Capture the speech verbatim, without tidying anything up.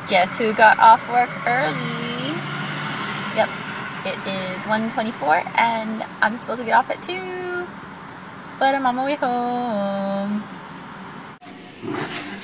Guess who got off work early? Yep, it is one twenty-four and I'm supposed to get off at two, but I'm on my way home.